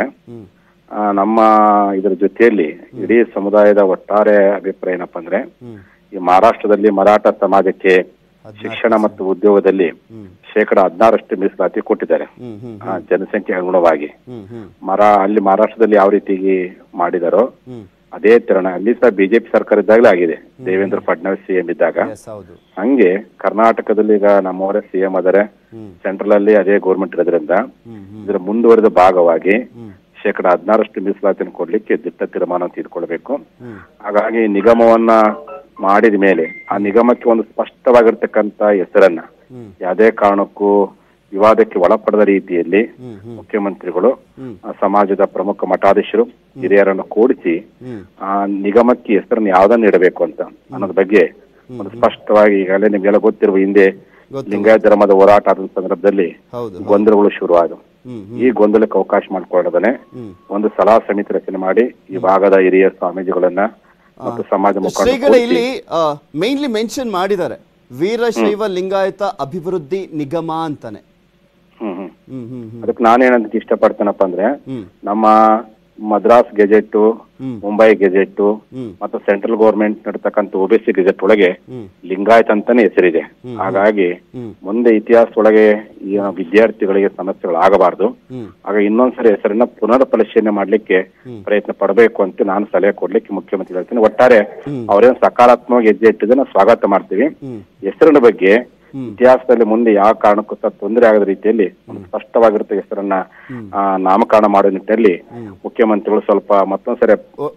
ನಮ್ಮ ಇದರ ಜೊತೆಯಲ್ಲಿ ಇಡೀ ಸಮುದಾಯದ ಒಟ್ಟಾರೆ ಅಭಿಪ್ರಾಯ ಏನಪ್ಪಾ ಅಂದ್ರೆ, ಈ ಮಹಾರಾಷ್ಟ್ರದಲ್ಲಿ ಮರಾಠ ಸಮಾಜಕ್ಕೆ ಶಿಕ್ಷಣ ಮತ್ತು ಉದ್ಯೋಗದಲ್ಲಿ ಶೇಕಡ ಹದಿನಾರಷ್ಟು ಮೀಸಲಾತಿ ಕೊಟ್ಟಿದ್ದಾರೆ ಜನಸಂಖ್ಯೆ ಅನುಗುಣವಾಗಿ. ಮರಾ ಅಲ್ಲಿ ಮಹಾರಾಷ್ಟ್ರದಲ್ಲಿ ಯಾವ ರೀತಿಗೆ ಮಾಡಿದಾರೋ ಅದೇ ತರಣ ಅಲ್ಲಿ ಸಹ ಬಿಜೆಪಿ ಸರ್ಕಾರ ಇದ್ದಾಗಲೇ ಆಗಿದೆ, ದೇವೇಂದ್ರ ಫಡ್ನವೀಸ್ ಸಿಎಂ ಇದ್ದಾಗ. ಹಂಗೆ ಕರ್ನಾಟಕದಲ್ಲಿ ಈಗ ನಮ್ಮವರೇ ಸಿಎಂ ಆದರೆ, ಸೆಂಟ್ರಲ್ ಅಲ್ಲಿ ಅದೇ ಗೌರ್ಮೆಂಟ್ ಇರೋದ್ರಿಂದ ಇದರ ಮುಂದುವರೆದ ಭಾಗವಾಗಿ ಶೇಕಡ ಹದಿನಾರಷ್ಟು ಮೀಸಲಾತಿಯನ್ನು ಕೊಡ್ಲಿಕ್ಕೆ ದಿಟ್ಟ ತೀರ್ಮಾನ ತೆಗೆದುಕೊಳ್ಬೇಕು. ಹಾಗಾಗಿ ನಿಗಮವನ್ನ ಮಾಡಿದ ಮೇಲೆ ಆ ನಿಗಮಕ್ಕೆ ಒಂದು ಸ್ಪಷ್ಟವಾಗಿರ್ತಕ್ಕಂತ ಹೆಸರನ್ನ ಯಾವುದೇ ಕಾರಣಕ್ಕೂ ವಿವಾದಕ್ಕೆ ಒಳಪಡದ ರೀತಿಯಲ್ಲಿ ಮುಖ್ಯಮಂತ್ರಿಗಳು ಸಮಾಜದ ಪ್ರಮುಖ ಮಠಾಧೀಶರು ಹಿರಿಯರನ್ನು ಕೂಡಿಸಿ ಆ ನಿಗಮಕ್ಕೆ ಹೆಸರನ್ನು ಯಾವ್ದನ್ನ ಇಡಬೇಕು ಅಂತ ಅನ್ನೋದ್ರ ಬಗ್ಗೆ ಒಂದು ಸ್ಪಷ್ಟವಾಗಿ, ಈಗಾಗಲೇ ನಿಮ್ಗೆಲ್ಲ ಗೊತ್ತಿರುವ ಹಿಂದೆ ಲಿಂಗಾಯತ ಧರ್ಮದ ಹೋರಾಟ ಆದ ಸಂದರ್ಭದಲ್ಲಿ ಗೊಂದಲಗಳು ಶುರುವಾದವು. ಈ ಗೊಂದಲಕ್ಕೆ ಅವಕಾಶ ಮಾಡಿಕೊಳ್ಳದನೆ ಒಂದು ಸಲಹಾ ಸಮಿತಿ ರಚನೆ ಮಾಡಿ ಈ ಭಾಗದ ಹಿರಿಯ ಸ್ವಾಮೀಜಿಗಳನ್ನ ಮತ್ತು ಸಮಾಜ ಮುಖಂಡರು ಇಲ್ಲಿ ಮೇನ್ಲಿ ಮೆನ್ಷನ್ ಮಾಡಿದ್ದಾರೆ ವೀರಶೈವ ಲಿಂಗಾಯತ ಅಭಿವೃದ್ಧಿ ನಿಗಮ ಅಂತಾನೆ. ಹ್ಮ್ ಹ್ಮ್ ಅದಕ್ಕೆ ನಾನೇನಂತ ಇಷ್ಟಪಡ್ತೇನಪ್ಪ ಅಂದ್ರೆ, ನಮ್ಮ ಮದ್ರಾಸ್ ಗೆಜೆಟ್, ಮುಂಬೈ ಗೆಜೆಟ್ ಮತ್ತು ಸೆಂಟ್ರಲ್ ಗೌರ್ಮೆಂಟ್ ನಡತಕ್ಕಂಥ ಒಬಿಸಿ ಗೆಜೆಟ್ ಒಳಗೆ ಲಿಂಗಾಯತ್ ಅಂತಾನೆ ಹೆಸರಿದೆ. ಹಾಗಾಗಿ ಮುಂದೆ ಇತಿಹಾಸದೊಳಗೆ ಈ ವಿದ್ಯಾರ್ಥಿಗಳಿಗೆ ಸಮಸ್ಯೆಗಳಾಗಬಾರ್ದು. ಆಗ ಇನ್ನೊಂದ್ಸರಿ ಹೆಸರನ್ನ ಪುನರ್ ಪರಿಶೀಲನೆ ಮಾಡ್ಲಿಕ್ಕೆ ಪ್ರಯತ್ನ ಪಡಬೇಕು ಅಂತ ನಾನು ಸಲಹೆ ಕೊಡ್ಲಿಕ್ಕೆ ಮುಖ್ಯಮಂತ್ರಿ ಹೇಳ್ತೀನಿ. ಒಟ್ಟಾರೆ ಅವರೇನು ಸಕಾರಾತ್ಮಕ ಹೆಜ್ಜೆ ಇಟ್ಟಿದ್ದನ್ನ ಸ್ವಾಗತ ಮಾಡ್ತೀವಿ. ಹೆಸರಿನ ಬಗ್ಗೆ ಇತಿಹಾಸದಲ್ಲಿ ಮುಂದೆ ಯಾವ ಕಾರಣಕ್ಕೂ ಸಹ ತೊಂದರೆ ಆಗದ ರೀತಿಯಲ್ಲಿ ಒಂದು ಸ್ಪಷ್ಟವಾಗಿರುತ್ತೆ ಹೆಸರನ್ನ ನಾಮಕರಣ ಮಾಡೋ ನಿಟ್ಟಿನಲ್ಲಿ ಮುಖ್ಯಮಂತ್ರಿಗಳು ಸ್ವಲ್ಪ ಮತ್ತೊಂದ್ಸರಿ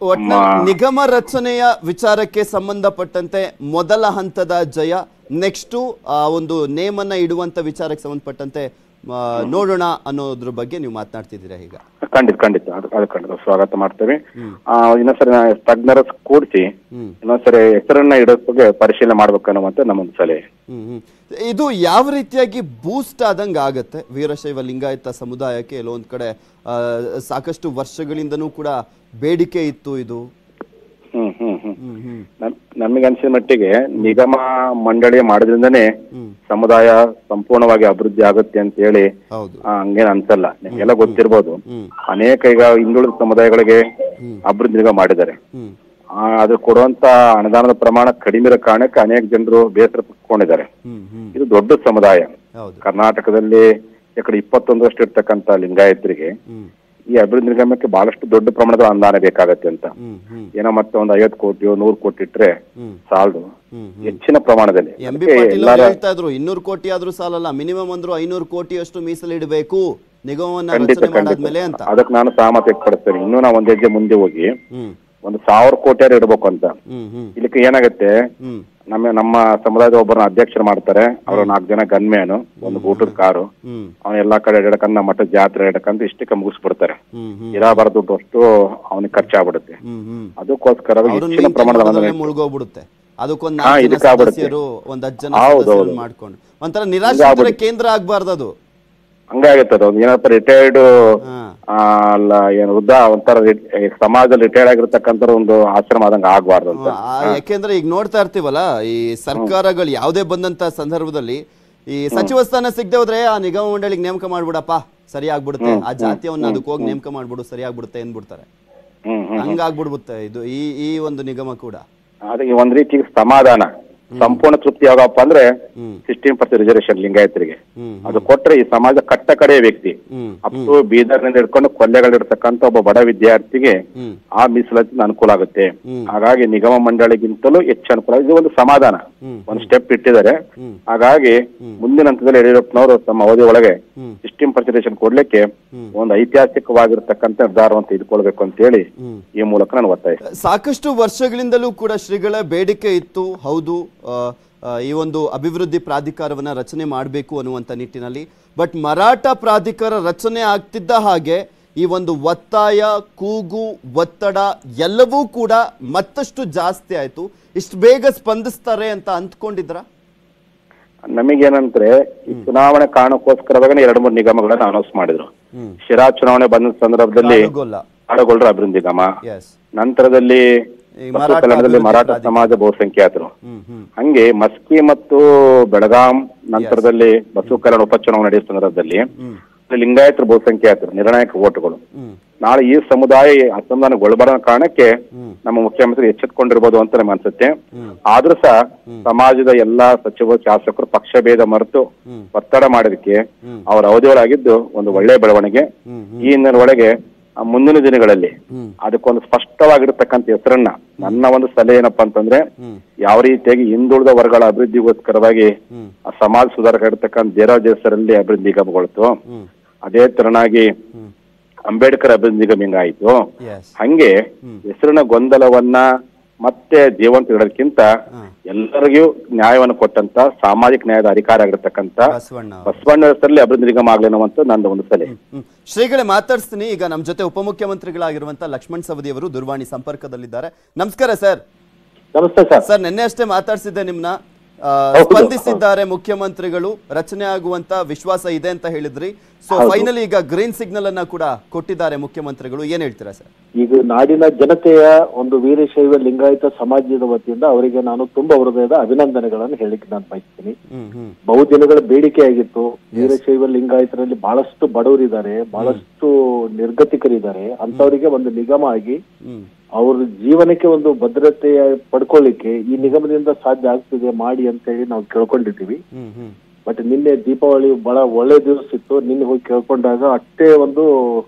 ನಿಗಮ ರಚನೆಯ ವಿಚಾರಕ್ಕೆ ಸಂಬಂಧಪಟ್ಟಂತೆ ಮೊದಲ ಹಂತದ ಜಯ, ನೆಕ್ಸ್ಟ್ ಆ ಒಂದು ನೇಮ್ ಅನ್ನ ಇಡುವಂತ ವಿಚಾರಕ್ಕೆ ಸಂಬಂಧಪಟ್ಟಂತೆ ನೋಡೋಣ ಅನ್ನೋದ್ರ ಬಗ್ಗೆ ನೀವು ಮಾತನಾಡ್ತಿದ್ದೀರಾ ಈಗ? ಖಂಡಿತ ಖಂಡಿತ ಅದು ಖಂಡಿತ ಸ್ವಾಗತ ಮಾಡ್ತೇವೆ. ಇನ್ನೊಂದ್ಸರಿ ತಜ್ಞರ ಕೂಡಿಸಿ ಇನ್ನೊಂದ್ಸರಿ ಹೆಸರನ್ನ ಇಡೋ ಬಗ್ಗೆ ಪರಿಶೀಲನೆ ಮಾಡ್ಬೇಕು ಅನ್ನುವಂತ ನಮ್ಮೊಂದು ಸಲಹೆ. ಇದು ಯಾವ ರೀತಿಯಾಗಿ ಬೂಸ್ಟ್ ಆದಂಗೆ ಆಗತ್ತೆ ವೀರಶೈವ ಲಿಂಗಾಯತ ಸಮುದಾಯಕ್ಕೆ? ಎಲ್ಲೊಂದ್ ಕಡೆ ಸಾಕಷ್ಟು ವರ್ಷಗಳಿಂದನೂ ಕೂಡ ಬೇಡಿಕೆ ಇತ್ತು ಇದು. ಹ್ಮ್ ಹ್ಮ್ ಹ್ಮ್ ನಮಗೆ ಅನ್ಸಿದ ಮಟ್ಟಿಗೆ ನಿಗಮ ಮಂಡಳಿ ಮಾಡೋದ್ರಿಂದನೇ ಸಮುದಾಯ ಸಂಪೂರ್ಣವಾಗಿ ಅಭಿವೃದ್ಧಿ ಆಗುತ್ತೆ ಅಂತ ಹೇಳಿ ಹಂಗೇನ್ ಅನ್ಸಲ್ಲ. ನಿಮ್ಗೆಲ್ಲ ಗೊತ್ತಿರ್ಬೋದು, ಅನೇಕ ಈಗ ಹಿಂದುಳಿದ ಸಮುದಾಯಗಳಿಗೆ ಅಭಿವೃದ್ಧಿ ನಿಗಮ ಮಾಡಿದ್ದಾರೆ. ಅದು ಕೊಡುವಂತ ಅನುದಾನದ ಪ್ರಮಾಣ ಕಡಿಮೆ ಇರೋ ಕಾರಣಕ್ಕೆ ಅನೇಕ ಜನರು ಬೇಸರ ಪಟ್ಕೊಂಡಿದ್ದಾರೆ. ಇದು ದೊಡ್ಡ ಸಮುದಾಯ. ಕರ್ನಾಟಕದಲ್ಲಿ ಶೇಕಡ ಇಪ್ಪತ್ತೊಂದರಷ್ಟು ಇರ್ತಕ್ಕಂಥ ಲಿಂಗಾಯತರಿಗೆ ಈ ಅಭಿವೃದ್ಧಿ ನಿಗಮಕ್ಕೆ ಬಹಳಷ್ಟು ದೊಡ್ಡ ಪ್ರಮಾಣದ ಅನುದಾನ ಬೇಕಾಗತ್ತೆ ಅಂತ. ಏನೋ ಮತ್ತೆ ಒಂದು ಐವತ್ತು ಕೋಟಿಯೋ ನೂರು ಕೋಟಿ ಇಟ್ರೆ ಸಾಲದು, ಹೆಚ್ಚಿನ ಪ್ರಮಾಣದಲ್ಲಿ ಹೇಳ್ತಾ ಇದ್ರು ಇನ್ನೂರು ಕೋಟಿ ಆದ್ರೂ ಸಾಲಲ್ಲ, ಮಿನಿಮಮ್ ಅಂದ್ರು ಐನೂರು ಕೋಟಿ ಅಷ್ಟು ಮೀಸಲಿಡಬೇಕು ನಿಗಮವನ್ನ ರಚನೆ ಮಾಡಾದ್ಮೇಲೆ ಅಂತ. ಅದಕ್ಕೆ ನಾನು ಸಹಮತ ವ್ಯಕ್ತಪಡಿಸ್ತೇನೆ. ಇನ್ನೂ ನಾವು ಒಂದ್ ಹೆಜ್ಜೆ ಮುಂದೆ ಹೋಗಿ ಒಂದು ಸಾವಿರ ಕೋಟಿಯಾರು ಇಡಬೇಕು ಅಂತ. ಇದಕ್ಕೆ ಏನಾಗತ್ತೆ, ನಮ್ಮ ನಮ್ಮ ಸಮುದಾಯದ ಒಬ್ಬರನ್ನ ಅಧ್ಯಕ್ಷರು ಮಾಡ್ತಾರೆ, ಅವ್ರ ನಾಲ್ಕು ಜನ ಗನ್ಮ್ಯಾನು, ಒಂದು ಊಟದ ಕಾರು, ಅವ್ನ ಎಲ್ಲಾ ಕಡೆ ಎಡಕಂದ ಮಠದ ಜಾತ್ರೆ ಎಡಕಂತ ಇಷ್ಟಕ್ಕೆ ಮುಗಿಸ್ಬಿಡ್ತಾರೆ. ಇರಾಬಾರ ದುಡ್ಡು ಅಷ್ಟು ಅವನಿಗೆ ಖರ್ಚಾಗ್ಬಿಡುತ್ತೆ. ಅದಕ್ಕೋಸ್ಕರ ಹೆಚ್ಚಿನ ಪ್ರಮಾಣದ ಮುಳುಗೋಗ್ಬಿಡುತ್ತೆ. ಅದಕ್ಕೊಂದು ಒಂದ್ ಹತ್ತು ಜನ ಮಾಡ್ಕೊಂಡು ಒಂಥರ ನಿರಾಶ್ರಿತರ ಕೇಂದ್ರ ಆಗ್ಬಾರ್ದು. ಅದು ಹಂಗಾಗತ್ತದ ಒಂದು ಏನಪ್ಪ ರಿಟೈರ್ಡ್ ಅಲ್ಲ ಏನು ವೃದ್ಧ ಒಂಥರ ಸಮಾಜದಲ್ಲಿ ರಿಟೈರ್ಡ್ ಆಗಿರ್ತಕ್ಕಂಥ ಒಂದು ಆಶ್ರಮ ಆದಂಗ ಆಗ್ಬಾರ್ದು ಅಂತ. ಯಾಕೆಂದ್ರೆ ಈಗ ನೋಡ್ತಾ ಇರ್ತೀವಲ್ಲ, ಈ ಸರ್ಕಾರಗಳು ಯಾವ್ದೇ ಬಂದಂತ ಸಂದರ್ಭದಲ್ಲಿ ಈ ಸಚಿವ ಸ್ಥಾನ ಸಿಗದೆ ಹೋದ್ರೆ ಆ ನಿಗಮ ಮಂಡಳಿಗೆ ನೇಮಕ ಮಾಡ್ಬಿಡಪ್ಪ ಸರಿ ಆಗ್ಬಿಡುತ್ತೆ, ಆ ಜಾತಿಯವನ್ನ ಅದಕ್ಕೆ ಹೋಗಿ ನೇಮಕ ಮಾಡ್ಬಿಡು ಸರಿ ಆಗ್ಬಿಡುತ್ತೆ ಅಂದ್ಬಿಡ್ತಾರೆ. ಹಂಗಾಗ್ಬಿಡ್ಬಿಡುತ್ತೆ ಇದು ಈ ಈ ಒಂದು ನಿಗಮ ಕೂಡ. ಅದಕ್ಕೆ ಒಂದ್ ರೀತಿ ಸಮಾಧಾನ ಸಂಪೂರ್ಣ ತೃಪ್ತಿ ಯಾವಾಗಪ್ಪ ಅಂದ್ರೆ ಸಿಕ್ಸ್ಟೀನ್ ಪರ್ಸೆಂಟ್ ರಿಸರ್ವೇಶನ್ ಲಿಂಗಾಯತರಿಗೆ ಅದು ಕೊಟ್ರೆ ಈ ಸಮಾಜ ಕಟ್ಟ ಕಡೆಯ ವ್ಯಕ್ತಿ ಅಷ್ಟು ಬೀದರ್ನಿಂದ ಹಿಡ್ಕೊಂಡು ಕೊಲ್ಲೆಗಳಿರ್ತಕ್ಕಂಥ ಒಬ್ಬ ಬಡ ವಿದ್ಯಾರ್ಥಿಗೆ ಆ ಮೀಸಲಾತಿ ಅನುಕೂಲ ಆಗುತ್ತೆ. ಹಾಗಾಗಿ ನಿಗಮ ಮಂಡಳಿಗಿಂತಲೂ ಹೆಚ್ಚು ಅನುಕೂಲ. ಇದು ಒಂದು ಸಮಾಧಾನ, ಒಂದು ಸ್ಟೆಪ್ ಇಟ್ಟಿದ್ದಾರೆ. ಹಾಗಾಗಿ ಮುಂದಿನ ಹಂತದಲ್ಲಿ ಯಡಿಯೂರಪ್ಪನವರು ತಮ್ಮ ಅವಧಿ ಒಳಗೆ ಸಿಕ್ಸ್ಟೀನ್ ಪರ್ಸೆಂಟೇಷನ್ ಕೊಡ್ಲಿಕ್ಕೆ ಒಂದು ಐತಿಹಾಸಿಕವಾಗಿರ್ತಕ್ಕಂಥ ನಿರ್ಧಾರವನ್ನು ತೆಗೆದುಕೊಳ್ಬೇಕು ಅಂತ ಹೇಳಿ ಈ ಮೂಲಕ ನಾನು ಒತ್ತಾಯ. ಸಾಕಷ್ಟು ವರ್ಷಗಳಿಂದಲೂ ಕೂಡ ಶ್ರೀಗಳ ಬೇಡಿಕೆ ಇತ್ತು, ಹೌದು ಈ ಒಂದು ಅಭಿವೃದ್ಧಿ ಪ್ರಾಧಿಕಾರವನ್ನ ರಚನೆ ಮಾಡಬೇಕು ಅನ್ನುವಂಥ ನಿಟ್ಟಿನಲ್ಲಿ. ಬಟ್ ಮರಾಠ ಪ್ರಾಧಿಕಾರ ರಚನೆ ಆಗ್ತಿದ್ದ ಹಾಗೆ ಈ ಒಂದು ಒತ್ತಾಯ, ಕೂಗು, ಒತ್ತಡ ಎಲ್ಲವೂ ಕೂಡ ಮತ್ತಷ್ಟು ಜಾಸ್ತಿ ಆಯ್ತು. ಇಷ್ಟು ಬೇಗ ಸ್ಪಂದಿಸ್ತಾರೆ ಅಂತ ಅಂದ್ಕೊಂಡಿದ್ರ? ನಮಗೇನಂದ್ರೆ ಈ ಚುನಾವಣೆ ಕಾರಣಕ್ಕೋಸ್ಕರವಾಗಿ ಎರಡು ಮೂರು ನಿಗಮಗಳನ್ನ ಅನೌನ್ಸ್ ಮಾಡಿದ್ರು. ಶಿರಾ ಚುನಾವಣೆ ಬಂದ ಸಂದರ್ಭದಲ್ಲಿ ಆಡಗೊಳ್ಳರ ಅಭಿವೃದ್ಧಿ ನಿಗಮ, ನಂತರದಲ್ಲಿ ಕನ್ನಡದಲ್ಲಿ ಮರಾಠ ಸಮಾಜ ಬಹುಸಂಖ್ಯಾತರು, ಹಂಗೆ ಮಸ್ಕಿ ಮತ್ತು ಬೆಳಗಾಂ, ನಂತರದಲ್ಲಿ ಬಸವ ಕಲ್ಯಾಣ ಉಪಚುನಾವಣೆ ನಡೆಯುವ ಸಂದರ್ಭದಲ್ಲಿ ಲಿಂಗಾಯತರು ಬಹುಸಂಖ್ಯಾತರು ನಿರ್ಣಾಯಕ ಓಟುಗಳು. ನಾಳೆ ಈ ಸಮುದಾಯ ಅಸಮಾಧಾನಗೊಳ್ಳಬಾರ ಕಾರಣಕ್ಕೆ ನಮ್ಮ ಮುಖ್ಯಮಂತ್ರಿ ಎಚ್ಚೆತ್ಕೊಂಡಿರ್ಬೋದು ಅಂತ ನಮ್ಗೆ ಅನ್ಸುತ್ತೆ. ಆದ್ರೂ ಸಹ ಸಮಾಜದ ಎಲ್ಲಾ ಸಚಿವರು ಶಾಸಕರು ಪಕ್ಷಭೇದ ಮರೆತು ಒತ್ತಡ ಮಾಡೋದಕ್ಕೆ ಅವರ ಅವಧಿಯೊಳಗಿದ್ದು ಒಂದು ಒಳ್ಳೆಯ ಬೆಳವಣಿಗೆ. ಈ ಹಿನ್ನೆಲೆಯೊಳಗೆ ಮುಂದಿನ ದಿನಗಳಲ್ಲಿ ಅದಕ್ಕೊಂದು ಸ್ಪಷ್ಟವಾಗಿರ್ತಕ್ಕಂಥ ಹೆಸರನ್ನ ನನ್ನ ಒಂದು ಸಲಹೆ ಏನಪ್ಪಾ ಅಂತಂದ್ರೆ, ಯಾವ ರೀತಿಯಾಗಿ ಹಿಂದುಳಿದ ವರ್ಗಗಳ ಅಭಿವೃದ್ಧಿಗೋಸ್ಕರವಾಗಿ ಆ ಸಮಾಜ ಸುಧಾರಕ ಇರ್ತಕ್ಕಂಥ ದೇವರಾಜ್ ಹೆಸರಲ್ಲಿ ಅಭಿವೃದ್ಧಿ ನಿಗಮಗೊಳ್ತು, ಅದೇ ತರನಾಗಿ ಅಂಬೇಡ್ಕರ್ ಅಭಿವೃದ್ಧಿ ನಿಗಮ ಹಿಂಗಾಯ್ತು, ಹಂಗೆ ಹೆಸರಿನ ಗೊಂದಲವನ್ನ ಮತ್ತೆ ಜೀವಂತ ಇಡೋದಕ್ಕಿಂತ ಎಲ್ಲರಿಗೂ ನ್ಯಾಯವನ್ನು ಕೊಟ್ಟಂತ ಸಾಮಾಜಿಕ ನ್ಯಾಯದ ಅಧಿಕಾರ ಆಗಿರ್ತಕ್ಕಂಥ ಬಸವಣ್ಣ ಹೆಸರಲ್ಲಿ ಅಭಿವೃದ್ಧಿ ನಿಗಮ ಆಗ್ಲಿ ಅನ್ನುವಂತ ನಂದು ಒಂದು ಸಲಹೆ. ಶ್ರೀಗಳೇ ಮಾತಾಡ್ಸ್ತೀನಿ. ಈಗ ನಮ್ಮ ಜೊತೆ ಉಪಮುಖ್ಯಮಂತ್ರಿಗಳಾಗಿರುವಂತ ಲಕ್ಷ್ಮಣ್ ಸವದಿ ಅವರು ದೂರವಾಣಿ ಸಂಪರ್ಕದಲ್ಲಿದ್ದಾರೆ. ನಮಸ್ಕಾರ ಸರ್. ನಮಸ್ತೆ ಸರ್. ಸರ್ ನಿನ್ನೆ ಅಷ್ಟೇ ಮಾತಾಡ್ಸಿದ್ದೆ ನಿಮ್ನ, ಸ್ಪಂದಿಸಿದ್ದಾರೆ ಮುಖ್ಯಮಂತ್ರಿಗಳು, ರಚನೆ ಆಗುವಂತ ವಿಶ್ವಾಸ ಇದೆ ಅಂತ ಹೇಳಿದ್ರಿ. ಸೊ ಫೈನಲಿ ಈಗ ಗ್ರೀನ್ ಸಿಗ್ನಲ್ ಅನ್ನ ಕೂಡ ಕೊಟ್ಟಿದ್ದಾರೆ ಮುಖ್ಯಮಂತ್ರಿಗಳು, ಏನ್ ಹೇಳ್ತೀರಾ ಸರ್? ಈಗ ನಾಡಿನ ಜನತೆಯ ಒಂದು ವೀರಶೈವ ಲಿಂಗಾಯತ ಸಮಾಜದ ವತಿಯಿಂದ ಅವರಿಗೆ ನಾನು ತುಂಬಾ ಹೃದಯದ ಅಭಿನಂದನೆಗಳನ್ನು ಹೇಳಿಕ್ಕೆ ನಾನು ಬಯಸ್ತೀನಿ. ಬಹುದಿನಗಳ ಬೇಡಿಕೆ ಆಗಿತ್ತು. ವೀರಶೈವ ಲಿಂಗಾಯತರಲ್ಲಿ ಬಹಳಷ್ಟು ಬಡವರಿದ್ದಾರೆ, ಬಹಳಷ್ಟು ನಿರ್ಗತಿಕರಿದ್ದಾರೆ. ಅಂತವರಿಗೆ ಒಂದು ನಿಗಮ ಆಗಿ ಅವ್ರ ಜೀವನಕ್ಕೆ ಒಂದು ಭದ್ರತೆ ಪಡ್ಕೊಳ್ಳಿಕ್ಕೆ ಈ ನಿಗಮದಿಂದ ಸಾಧ್ಯ ಆಗ್ತಿದೆ, ಮಾಡಿ ಅಂತ ಹೇಳಿ ನಾವು ಕೇಳ್ಕೊಂಡಿದ್ದೀವಿ. ಬಟ್ ನಿನ್ನೆ ದೀಪಾವಳಿ ಬಹಳ ಒಳ್ಳೆ ದಿವಸ ಇತ್ತು. ನಿನ್ನೆ ಹೋಗಿ ಕೇಳ್ಕೊಂಡಾಗ ಅಷ್ಟೇ ಒಂದು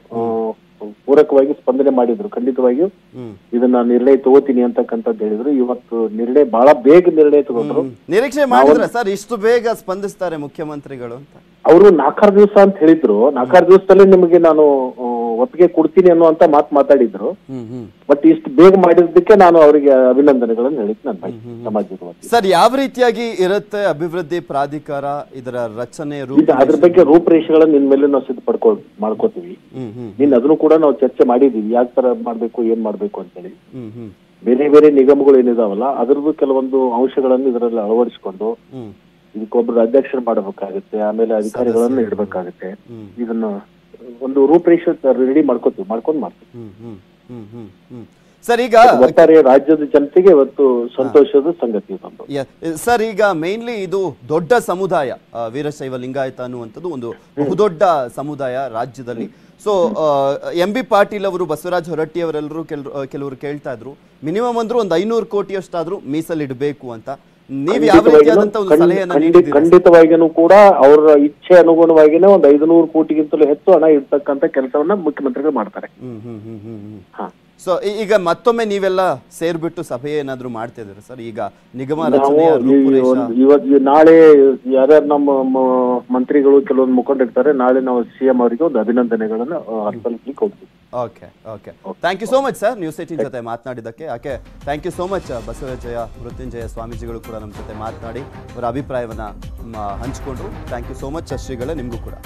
ಪೂರಕವಾಗಿ ಸ್ಪಂದನೆ ಮಾಡಿದ್ರು. ಖಂಡಿತವಾಗಿಯೂ ಇದನ್ನ ನಿರ್ಣಯ ತಗೋತೀನಿ ಅಂತಕ್ಕಂಥದ್ದು ಹೇಳಿದ್ರು. ಇವತ್ತು ನಿರ್ಣಯ ಬಹಳ ಬೇಗ ನಿರ್ಣಯ ತಗೊಂಡ್ರು. ನಿರೀಕ್ಷೆ ಮಾಡಿದ್ರ ಸರ್ ಇಷ್ಟು ಬೇಗ ಸ್ಪಂದಿಸ್ತಾರೆ ಮುಖ್ಯಮಂತ್ರಿಗಳು ಅಂತ? ಅವರು ನಾಲ್ಕಾರು ದಿವಸ ಅಂತ ಹೇಳಿದ್ರು. ನಾಲ್ಕಾರು ದಿವಸದಲ್ಲಿ ನಿಮಗೆ ನಾನು ಒಪ್ಪಿಗೆ ಕೊಡ್ತೀನಿ ಅನ್ನುವಂತ ಮಾತು ಮಾತಾಡಿದ್ರು. ಬಟ್ ಇಷ್ಟು ಬೇಗ ಮಾಡಿದ್ದಕ್ಕೆ ನಾನು ಅವರಿಗೆ ಅಭಿನಂದನೆಗಳನ್ನು ಹೇಳಿಕ್ ನಾನು ಸಮಾಜದ. ಸರ್ ಯಾವ ರೀತಿಯಾಗಿ ಇರುತ್ತೆ ಅಭಿವೃದ್ಧಿ ಪ್ರಾಧಿಕಾರ, ಇದರ ರಚನೆ, ಅದ್ರ ಬಗ್ಗೆ ರೂಪರೇಷೆಗಳನ್ನ ನಿನ್ ಮೇಲೆ ನಾವು ಸಿದ್ಧ ಪಡ್ಕೊ ಮಾಡ್ಕೋತೀವಿ. ನಿನ್ ಅದನ್ನು ಕೂಡ ನಾವು ಚರ್ಚೆ ಮಾಡಿದೀವಿ, ಯಾವ ತರ ಮಾಡ್ಬೇಕು, ಏನ್ ಮಾಡ್ಬೇಕು ಅಂತ ಹೇಳಿ. ಬೇರೆ ಬೇರೆ ನಿಗಮಗಳು ಏನಿದಾವಲ್ಲ ಅದ್ರದ್ದು ಕೆಲವೊಂದು ಅಂಶಗಳನ್ನು ಇದರಲ್ಲಿ ಅಳವಡಿಸಿಕೊಂಡು ಇದಕ್ಕೊಬ್ರು ಅಧ್ಯಕ್ಷರು ಮಾಡಬೇಕಾಗುತ್ತೆ, ಆಮೇಲೆ ಅಧಿಕಾರಿಗಳನ್ನ ಇಡಬೇಕಾಗುತ್ತೆ. ಇದನ್ನ ಒಂದು ರೂಪರೇಷೆ ರೆಡಿ ಮಾಡ್ಕೋತೀವಿ, ಮಾಡ್ಕೊಂಡು ಮಾಡ್ತೀವಿ. ಸರ್ ಈಗ ಒಟ್ಟಾರೆ ರಾಜ್ಯದ ಜನತೆಗೆ ಇವತ್ತು ಸಂತೋಷದ ಸಂಗತಿ ಇದೊಂದು. ಸರ್ ಈಗ ಮೇನ್ಲಿ ಇದು ದೊಡ್ಡ ಸಮುದಾಯ ವೀರಶೈವ ಲಿಂಗಾಯತ ಅನ್ನುವಂಥದ್ದು ಒಂದು ಬಹುದೊಡ್ಡ ಸಮುದಾಯ ರಾಜ್ಯದಲ್ಲಿ. ಸೊ ಎಂ ಬಿ ಪಾಟೀಲ್ ಅವರು, ಬಸವರಾಜ ಹೊರಟ್ಟಿ ಅವರೆಲ್ಲರೂ ಕೆಲವರು ಕೆಲವರು ಕೇಳ್ತಾ ಇದ್ರು ಮಿನಿಮಮ್ ಅಂದ್ರೂ ಒಂದು ಐನೂರು ಕೋಟಿಯಷ್ಟಾದ್ರೂ ಮೀಸಲಿಡಬೇಕು ಅಂತ. ನೀವು ಯಾವ ರೀತಿಯಾದಂತ ಒಂದು ಸಲಹೆಯನ್ನ ನೀಡಿದ್ದೀರಿ? ಖಂಡಿತವಾಗಿಯೂ ಕೂಡ ಅವರ ಇಚ್ಛೆ ಅನುಗುಣವಾಗಿನೇ ಒಂದು ಐದುನೂರು ಕೋಟಿಗಿಂತಲೂ ಹೆಚ್ಚು ಹಣ ಇರ್ತಕ್ಕಂಥ ಕೆಲಸವನ್ನ ಮುಖ್ಯಮಂತ್ರಿಗಳು ಮಾಡ್ತಾರೆ. ಹ್ಮ್ ಹ್ಮ್ ಹ್ಮ್ ಹ್ಮ್ ಹ್ಮ್ ಸೊ ಈಗ ಮತ್ತೊಮ್ಮೆ ನೀವೆಲ್ಲ ಸೇರ್ಬಿಟ್ಟು ಸಭೆ ಏನಾದ್ರು ಮಾಡ್ತಾ ಇದ್ದೀರಾ ಸರ್? ಈಗ ನಿಗಮ ರಚನೆಯ ಇವತ್ತು ನಾಳೆ ಯಾರ್ಯಾರು ನಮ್ಮ ಮಂತ್ರಿಗಳು ಕೆಲವೊಂದು ಮುಖಂಡಿರ್ತಾರೆ, ನಾಳೆ ನಾವು ಸಿಎಂ ಅವರಿಗೆ ಒಂದು ಅಭಿನಂದನೆಗಳನ್ನು ಅರ್ಪಣಿಸ್ಲಿಕ್ಕೆ ಹೋಗ್ತೀವಿ. Okay okay thank you so much sir news eighteen ಜೊತೆ ಮಾತನಾಡಿದ್ದಕ್ಕೆ. ಯಾಕೆ thank you so much. Basavajaya Mrutyunjaya ಸ್ವಾಮೀಜಿಗಳು ಕೂಡ ನಮ್ಮ ಜೊತೆ ಮಾತನಾಡಿ ಅವರ ಅಭಿಪ್ರಾಯವನ್ನ ಹಂಚಿಕೊಂಡ್ರು. ಥ್ಯಾಂಕ್ ಯು ಸೋ ಮಚ್ ಶ್ರೀಗಳೇ, ನಿಮಗೂ ಕೂಡ.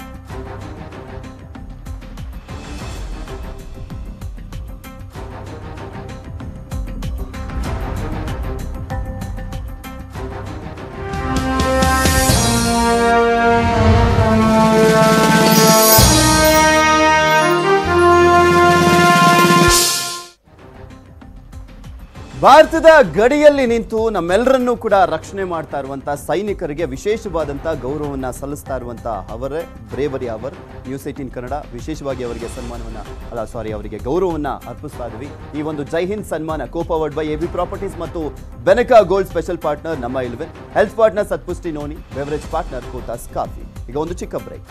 ಭಾರತದ ಗಡಿಯಲ್ಲಿ ನಿಂತು ನಮ್ಮೆಲ್ಲರನ್ನೂ ಕೂಡ ರಕ್ಷಣೆ ಮಾಡ್ತಾ ಇರುವಂತಹ ಸೈನಿಕರಿಗೆ ವಿಶೇಷವಾದಂಥ ಗೌರವವನ್ನು ಸಲ್ಲಿಸ್ತಾ ಇರುವಂತಹ ಅವರೇ bravery our news eighteen Kannada ವಿಶೇಷವಾಗಿ ಅವರಿಗೆ ಸನ್ಮಾನವನ್ನು ಅಲ್ಲ ಸಾರಿ ಅವರಿಗೆ ಗೌರವವನ್ನು ಅರ್ಪಿಸ್ತಾ ಇದ್ವಿ. ಈ ಒಂದು ಜೈ ಹಿಂದ್ ಸನ್ಮಾನ co powered by A B properties ಮತ್ತು ಬೆನಕಾ ಗೋಲ್ಡ್ ಸ್ಪೆಷಲ್ ಪಾರ್ಟ್ನರ್ ನಮ್ಮ eleven, health partner Satpushti noni, beverage partner Kothas coffee. ಈಗ ಒಂದು ಚಿಕ್ಕ ಬ್ರೇಕ್.